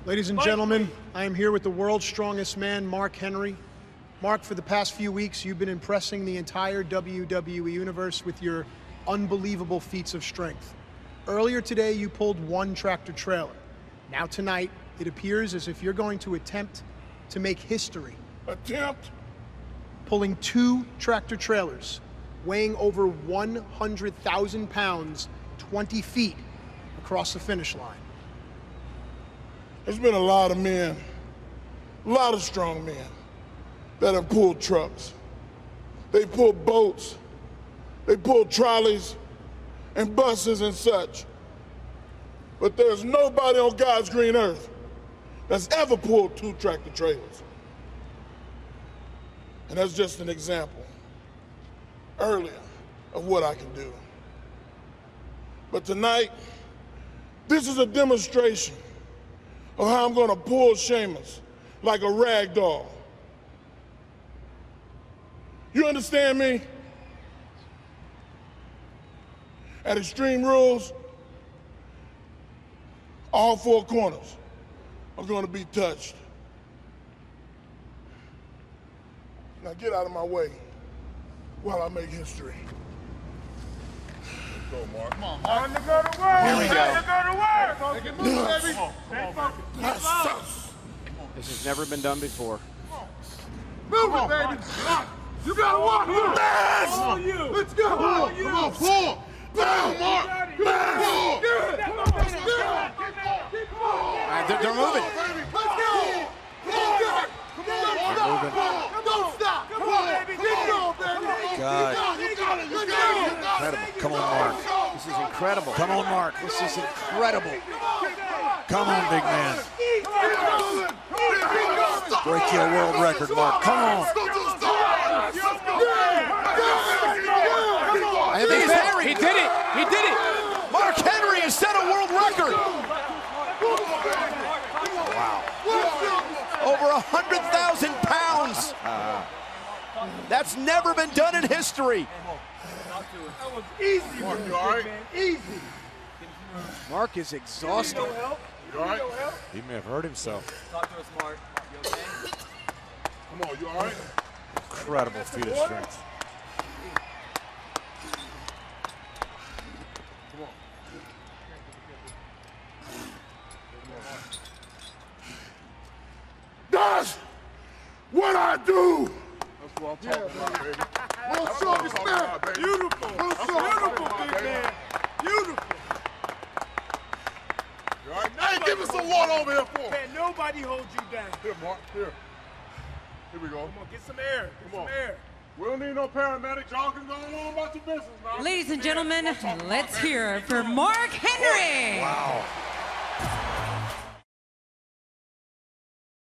Ladies and gentlemen, I am here with the world's strongest man, Mark Henry. Mark, for the past few weeks, you've been impressing the entire WWE Universe with your unbelievable feats of strength. Earlier today, you pulled one tractor trailer. Now tonight, it appears as if you're going to attempt to make history. Attempt? Pulling two tractor trailers, weighing over 100,000 pounds, 20 feet across the finish line. There's been a lot of men, a lot of strong men that have pulled trucks. They pulled boats, they pulled trolleys and buses and such. But there's nobody on God's green earth that's ever pulled two tractor trailers. And that's just an example earlier of what I can do. But tonight, this is a demonstration of how I'm gonna pull Sheamus like a rag doll. You understand me? At Extreme Rules, all four corners are gonna be touched. Now get out of my way while I make history. Let's go, Mark. Come on, Mark. Time to go to work. Here we go. Time to go to work. Move, baby. Stay focused. This has never been done before. Move it, baby. You gotta walk. Yes. All you. Let's go. Come on, pull. Down, Mark. Down. They're moving. Let's go. Come on, don't stop. Come on, baby. Keep going, baby. God. You got it. Incredible. Come on, Mark. This is incredible. Come on, Mark. This is incredible. Come on, big man. Break your world record, Mark. Come on. I think he did it. He did it. Mark Henry has set a world record. Wow. Over 100,000 pounds. That's never been done in history. That was easy. Mark, you all right? Easy. Mark is exhausted. You all right? He may have hurt himself. Talk to us, Mark. You okay? Come on, you all right? Incredible feat of strength. Come on. That's what I do. That's what I'm talking about, baby. Well, show respect. Beautiful. Beautiful, big man. Beautiful. You all right? Hey, give us some water over here for him. Can't nobody hold you down. Here, Mark. Here. Here we go. Come on, get some air. Get some air. We don't need no paramedics. Y'all can go on about your business now. Ladies and gentlemen, let's hear for Mark Henry. Wow.